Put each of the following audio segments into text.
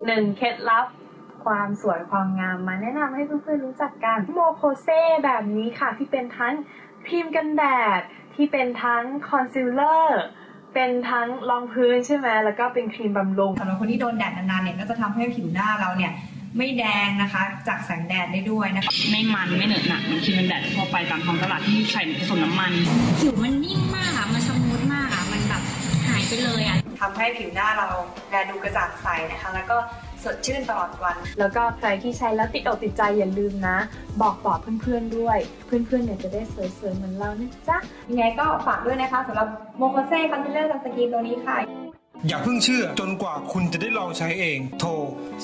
1เคล็ดลับความสวยความงามมาแนะนำให้เพื่อนๆรู้จักกันโมโคเซแบบนี้ค่ะที่เป็นทั้งครีมกันแดดที่เป็นทั้งคอนซีลเลอร์เป็นทั้งรองพื้นใช่ไหมแล้วก็เป็นครีมบำรุงสำหรับคนที่โดนแดดนานๆเนี่ยก็จะทำให้ผิวหน้าเราเนี่ยไม่แดงนะคะจากแสงแดดได้ด้วยนะคะไม่มันไม่เหนอะหนักมันครีมกันแดดทั่วไปตามท้องตลาดที่ใส่ผสมน้ำมันผิวมันนิ่มมากอ่ะมันสมูทมากอ่ะมันแบบหายไปเลยอ่ะทำให้ผิวหน้าเราแลดูกระจ่างใสนะคะแล้วก็สดชื่นตลอดวันแล้วก็ใครที่ใช้แล้วติดอกติดใจอย่าลืมนะบอกต่อเพื่อนๆด้วยเพื่อนๆเนี่ยจะได้สวยๆเหมือนเรานะจ๊ะยังไงก็ฝากด้วยนะคะสำหรับโมโคเซ่คอนซีลเลอร์ซันสกรีนตัวนี้ค่ะอย่าเพิ่งเชื่อจนกว่าคุณจะได้ลองใช้เองโทร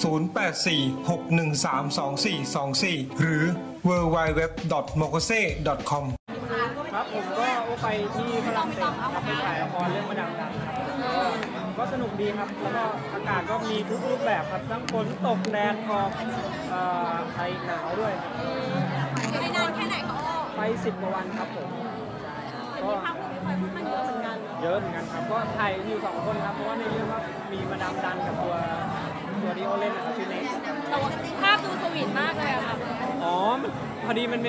0846132424หรือ www.mokose.com ครับผมก็ไปที่ฝรั่งเศสครับไปถ่ายละครเรื่องมาดามดันครับก็สนุกดีครับแล้วก็อากาศก็มีทุกรูปแบบครับทั้งฝนตกแดดออกไทยหนาวด้วยไปนานแค่ไหนคะไป10 กว่าวันครับผมก็เยอะเหมือนกันครับก็ถ่ายอยู่2 คนครับเพราะว่าในเรื่องก็มีมาดามดันกับตัวที่โอเล่นนะครับชื่อเนสแต่ว่าภาพดูสวีทมากเลยอะครับอ๋อพอดีมัน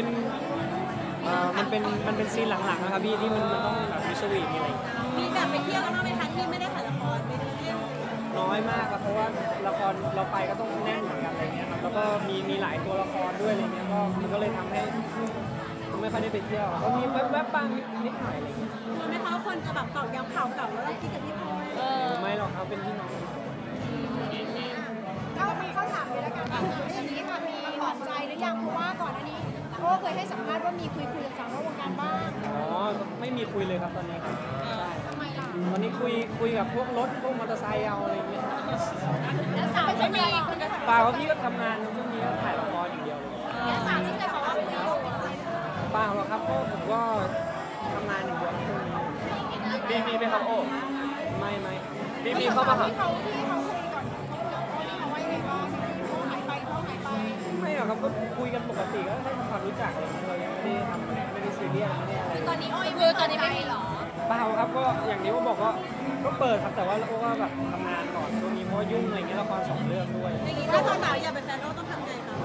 เป็นซีนหลังๆนะครับพี่ที่มันต้องแบบมีสวีทมีอะไรมีแบบไปเที่ยวกันบ้างไหมคะที่ไม่ได้ถ่ายละครไปเที่ยวน้อยมากครับเพราะว่าละครเราไปก็ต้องแน่นเหมือนกันอะไรเงี้ยครับแล้วก็มีหลายตัวละครด้วยอะไรเงี้ยก็มันก็เลยทำให้ไม่ค่อยได้ไปเที่ยวก็มีแวบๆบ้างนิดหน่อยอะไรเงี้ยไม่เพราะคนจะแบบตอกย้ำข่าวเก่าแล้วเราคิดกับพี่พลอยไม่หรอกครับเป็นพี่น้องเขาถามเลยแล้วกันอันนี้ค่ะมีหวานใจหรือยังเพราะว่าก่อนอันนี้โอ้เคยให้สัมภาษณ์ว่ามีคุยกับสาวนอกวงการบ้างอ๋อไม่มีคุยเลยครับตอนนี้ครับใช่ทำไมล่ะตอนนี้คุยกับพวกรถพวกมอเตอร์ไซค์เอาอะไรเงี้ยแล้วสาวไม่มีเปล่าพี่ก็ทำงานช่วงนี้ก็ถ่ายละครอย่างเดียวเลยแล้วสาวที่เคยบอกว่าคุยกับเปล่าหรอกครับเพราะผมก็ทำงานอย่างเดียวช่วงนี้มีไหมครับโอ้ไม่มีเข้ามาหาที่เขาคุยก่อนเขาว่ายังไงบ้างเขาหายไปไม่หรอกครับก็คุยกันปกติก็ให้ความรู้จักอะไรเรายังไม่ได้ซีเรียสไม่ได้อะไรตอนนี้คือตอนนี้ไม่มีหรอเปล่าครับก็อย่างนี้ก็บอกว่าก็เปิดครับแต่ว่าเราก็แบบทำงานก่อนช่วงนี้เพราะยุ่งอะไรเงี้ยละคร2 เรื่องด้วยอย่างนี้ถ้าสาวอยากเป็นแฟนต้องทำไงคะ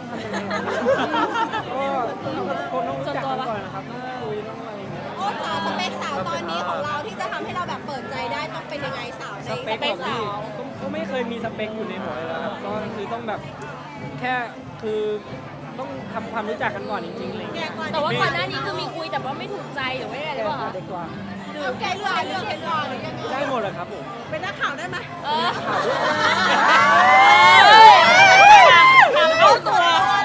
ก็คนต้องรู้จักกันก่อนนะครับคุยต้องอะไรเงี้ยโอ้สาวสเปคสาวตอนนี้ของเราที่จะทำให้เราแบบเปิดใจได้ต้องเป็นยังไงสาวในสเปคของพี่ก็ไม่เคยมีสเปคอยู่ในหัวเลยครับก็คือต้องแบบแค่คือต้องทำความรู้จักกันก่อนจริงๆเลยแต่ว่าก่อนหน้านี้คือมีคุยแต่ว่าไม่ถูกใจหรือว่าอะไรหรือเปล่าเด็กกว่าเรื่องแก้เรื่องเหตุการณ์หรือยังไงได้หมดเลยครับผมเป็นนักข่าวได้ไหมเข้าตัว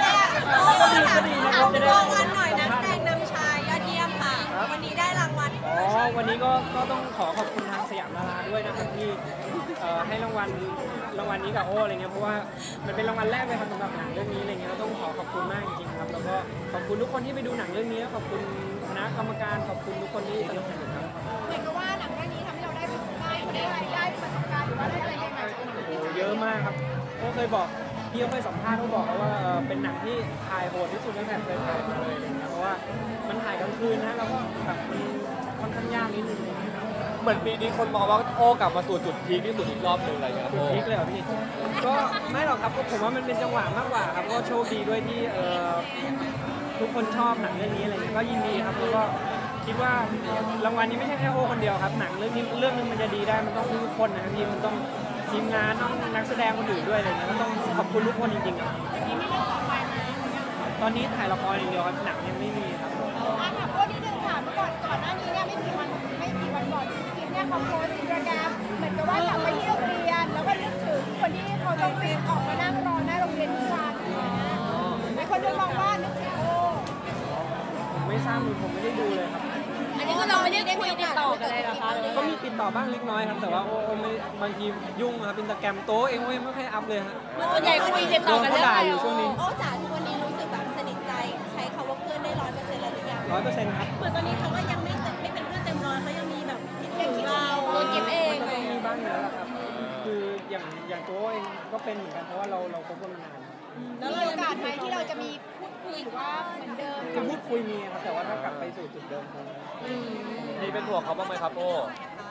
ถามรางวัลหน่อยนักแสดงนำชายยอดเยี่ยมค่ะวันนี้ได้รางวัลวันนี้ก็ต้องขอบคุณทางสยามดาราด้วยนะครับที่ให้รางวัลนี้กับโอ้อะไรเงี้ยเพราะว่ามันเป็นรางวัลแรกเลยครับสำหรับหนังเรื่องนี้อะไรเงี้ยเราต้องขอบคุณมากจริงๆครับแล้วก็ขอบคุณทุกคนที่ไปดูหนังเรื่องนี้ขอบคุณคณะกรรมการขอบคุณทุกคนที่สนับสนุนครับเหมือนกับว่าหนังเรื่องนี้ทำให้เราได้ประสบการณ์หรือว่าได้อะไรใหม่ๆโอ้เยอะมากครับโอ้เคยบอกพี่เคยสัมภาษณ์เขาบอกว่าเป็นหนังที่ถ่ายโหดที่สุดตั้งแต่เคยถ่ายมาเลยอะไรเงี้ยเพราะว่ามันถ่ายกลางคืนนะแล้วก็แบบมันค่อนข้างยากนิดนึงเหมือนปีนี้คนมองว่าโอ้กลับมาสู่จุดพีคที่สุดอีกรอบหนึ่งอะไรเงี้ยครับจุดพีคเลยเหรอพี่ก็ไม่หรอกครับผมว่ามันเป็นจังหวะมากกว่าครับก็โชคดีด้วยที่ทุกคนชอบหนังเรื่องนี้อะไรเงี้ยก็ยินดีครับแล้วก็คิดว่ารางวัลนี้ไม่ใช่แค่โอ้คนเดียวครับหนังเรื่องนึงมันจะดีได้มันต้องทุกคนนะครับพี่มันต้องทีมงานต้องนักแสดงคนอื่นด้วยอะไรเงี้ยก็ต้องขอบคุณทุกคนจริงๆครับตอนนี้ถ่ายละครอย่างเดียวครับหนังยังไม่มีครับถามว่านิดนึงค่ะเมื่อก่อนหน้านี้เนี่ยไม่กี่วันก่อนคลิปเนี่ยเขาโพสต์อินสตาแกรมเหมือนกับว่ากลับไปที่โรงเรียนแล้วก็นึกถึงคนที่เขาต้องวิ่งออกมานั่งรอหน้าโรงเรียนทุกวันหลายคนเลยมองว่านึกถึงโอ้ผมไม่ทราบผมไม่ได้ดูเลยครับอันนี้ก็เราไม่ได้คุยติดต่อกันเลยเหรอคะก็มีติดต่อบ้างเล็กน้อยครับแต่ว่าโอ้ไม่บางทียุ่งครับอินสตาแกรมโต้เองไม่ค่อยอัพเลยฮะส่วนใหญ่คุยติดต่อกันแล้วอยู่ช่วงนี้โอ้จ๋าทุกวันนี้รู้สึกแบบสนิทใจใช้คำว่าเพื่อนได้100%แล้วหรือยัง 100%ครับเหมือนตอนนี้เขาก็ยังไม่เป็นเพื่อนเต็มร้อยเขายังมีแบบคิดถึงเราตัวกิฟเองก็มีบ้างอยู่แล้วครับคืออย่างตัวเองก็เป็นเหมือนกันเพราะว่าเราคบกันมานานแล้วมีโอกาสไหมที่เราจะมีพูดคุยหรือว่าเหมือนเดิมจะพูดคุยมีครับแต่ว่าถ้ากลับไปสู่จุดเดิมคงนี่เป็นห่วงเขาบ้างไหมครับโอ้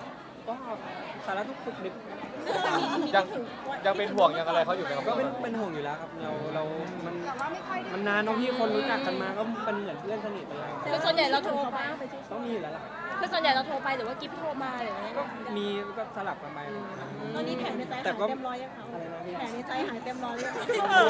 ก็สารทุกข์สุขดิบยังเป็นห่วงยังอะไรเขาอยู่ไหมครับก็เป็นห่วงอยู่แล้วครับเรามันแต่ว่าไม่ค่อยได้มันนานเนาะพี่คนรู้จักกันมาก็เป็นเหมือนเพื่อนสนิทกันแล้วคือส่วนใหญ่เราโทรไปต้องมีอยู่แล้วล่ะคือส่วนใหญ่เราโทรไปหรือว่ากิฟโทรมาหรืออะไรก็มีก็สลับกันไปตอนนี้แผลในใจหายเต็มร้อยยังคะอะไรนะพี่แผลในใจหายเต็มร้อยยัง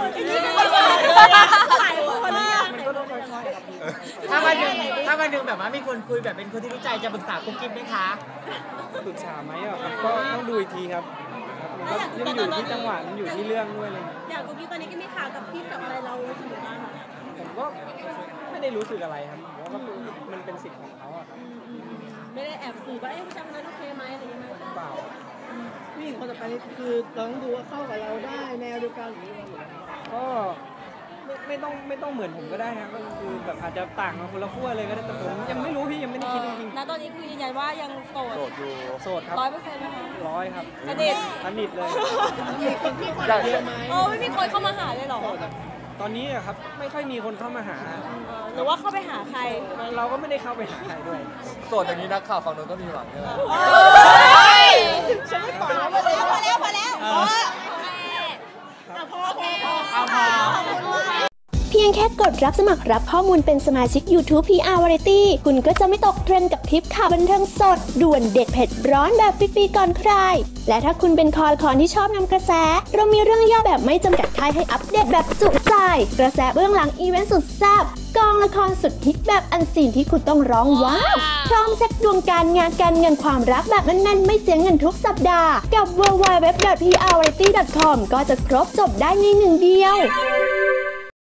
มันก็ต้องค่อยๆครับพี่ถ้าวันหนึ่งแบบว่ามีคนคุยแบบเป็นคนที่รู้ใจจะปรึกษากุ๊กกิ๊บไหมคะปรึกษาไหมอ่ะครับก็ต้องดูอีกทีครับมันก็ยังอยู่ที่จังหวะมันอยู่ที่เรื่องด้วยอะไรเงี้ยอย่างกุ๊กกิ๊บตอนนี้ก็มีข่าวกับพี่กับอะไรเราสนุกมากค่ะผมก็ไม่ได้รู้สึกอะไรครับผมว่าก็มันเป็นสิทธิ์ของเขาอะครับไม่ได้แอบสืบว่าผู้ชายคนนั้นโอเคไหมอะไรอย่างเงี้ยเปล่าผู้หญิงคนต่อไปนี่คือเราต้องดูว่าเข้ากับเราได้แนวเดียวกันหรืออะไรก็ไม่ต้องเหมือนผมก็ได้ครับก็คือแบบอาจจะต่างกันคนละขั้วเลยก็ได้แต่ผมยังไม่รู้พี่ยังไม่ได้คิดจริงณตอนนี้คือยืนยันว่ายังโสดโสดอยู่ๆโสดครับ 100%นะคะ 100ครับสนิทสนิทเลยโอ้ไม่มีคนเข้ามาหาเลยเหรอตอนนี้อะครับไม่ค่อยมีคนเข้ามาหาหรือว่าเข้าไปหาใครเราก็ไม่ได้เข้าไปหาใครด้วยโสดอย่างนี้นักข่าวฝั่งนู้นก็มีหวังใช่ไหมฉันไม่ปล่อยแล้วพอแล้วเพียงแค่กดรับสมัครรับข้อมูลเป็นสมาชิก YouTube PR Variety คุณก็จะไม่ตกเทรนด์กับทริปข่าวบันเทิงสด ด่วนเด็ดเผ็ดร้อนแบบฟรีๆก่อนใคร และถ้าคุณเป็นคอละคอนที่ชอบนำกระแส เรามีเรื่องย่อแบบไม่จำกัดค่ายให้อัปเดตแบบจุใจ กระแสเบื้องหลังอีเวนต์สุดแซ่บกองละครสุดฮิตแบบอันซีนที่คุณต้องร้องว้าวพร้อมเช็คดวงการงานการเงินความรักแบบแน่นๆไม่เสียเงินทุกสัปดาห์กับ www.prvariety.com ก็จะครบจบได้ในหนึ่งเดียว